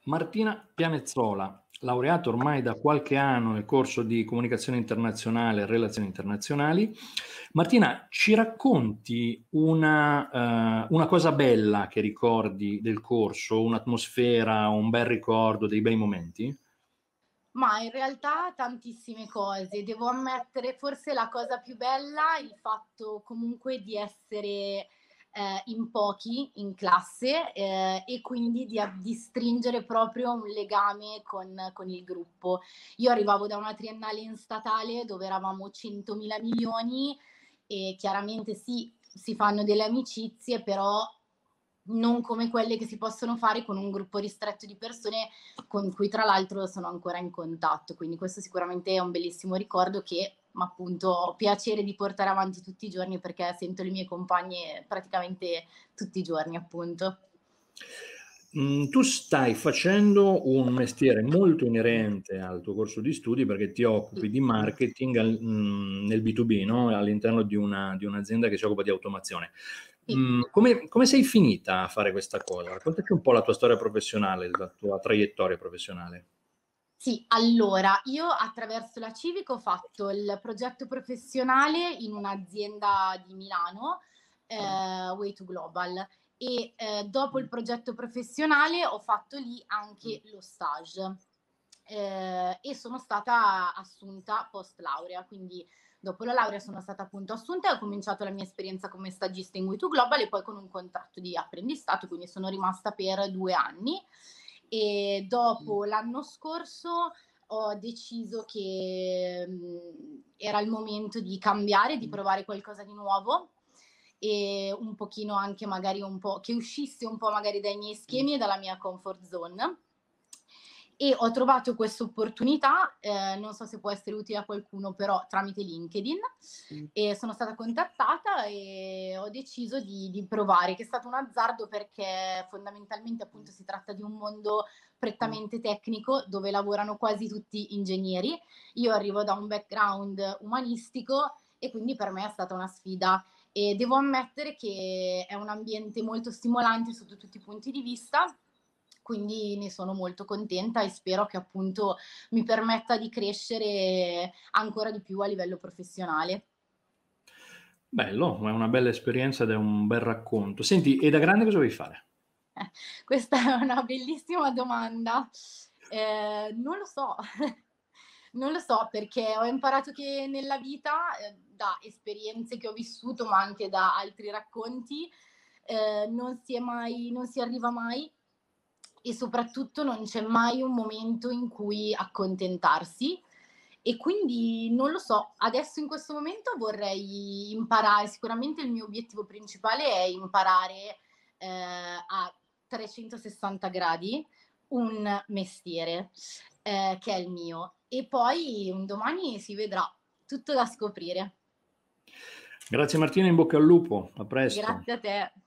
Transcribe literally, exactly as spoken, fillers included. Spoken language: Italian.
Martina Pianezzola, laureata ormai da qualche anno nel corso di comunicazione internazionale e relazioni internazionali. Martina, ci racconti una, uh, una cosa bella che ricordi del corso, un'atmosfera, un bel ricordo, dei bei momenti? Ma in realtà tantissime cose. Devo ammettere, forse la cosa più bella, il fatto comunque di essere, ehm, in pochi in classe, ehm, e quindi di a di stringere proprio un legame con con il gruppo. Io arrivavo da una triennale in statale dove eravamo centomila milioni e chiaramente sì, si fanno delle amicizie, però non come quelle che si possono fare con un gruppo ristretto di persone con cui tra l'altro sono ancora in contatto. Quindi questo sicuramente è un bellissimo ricordo che, appunto, ho piacere di portare avanti tutti i giorni perché sento le mie compagne praticamente tutti i giorni, appunto. Mhmm, tu stai facendo un mestiere molto inerente al tuo corso di studi perché ti occupi Sì. di marketing al mhmm, nel B due B, no, all'interno di una di un'azienda che si occupa di automazione. Sì. Mhmm, come come sei finita a fare questa cosa? Raccontaci un po' la tua storia professionale, la tua traiettoria professionale. Sì, allora, io attraverso la Civica ho fatto il progetto professionale in un'azienda di Milano, ehm, Way to Global e, ehm, dopo il progetto professionale ho fatto lì anche lo stage, ehm, e sono stata assunta post laurea, quindi dopo la laurea sono stata appunto assunta e ho cominciato la mia esperienza come stagista in Way to Global e poi con un contratto di apprendistato, quindi sono rimasta per due anni. E dopo l'anno scorso ho deciso che, mhmm, era il momento di cambiare, di provare qualcosa di nuovo e un pochino anche magari un po' che uscisse un po' magari dai miei schemi e dalla mia comfort zone. E ho trovato quest'opportunità, ehm, non so se può essere utile a qualcuno, però tramite LinkedIn, e sono stata contattata e ho deciso di di provare, che è stato un azzardo perché fondamentalmente, appunto, si tratta di un mondo prettamente tecnico, dove lavorano quasi tutti ingegneri. Io arrivo da un background umanistico e quindi per me è stata una sfida e devo ammettere che è un ambiente molto stimolante sotto tutti i punti di vista, quindi ne sono molto contenta e spero che appunto mi permetta di crescere ancora di più a livello professionale. Bello, è una bella esperienza ed è un bel racconto. Senti, e da grande cosa vuoi fare? Eh, questa è una bellissima domanda. Ehm, non lo so. Non lo so perché ho imparato che nella vita, ehm, da esperienze che ho vissuto, ma anche da altri racconti, ehm, non si è mai non si arriva mai e soprattutto non c'è mai un momento in cui accontentarsi e quindi non lo so. Adesso in questo momento vorrei imparare sicuramente il mio obiettivo principale è imparare, ehm, a trecentosessanta gradi un mestiere, ehm, che è il mio. E poi un domani si vedrà, tutto da scoprire. Grazie Martina, in bocca al lupo, a presto. Grazie a te.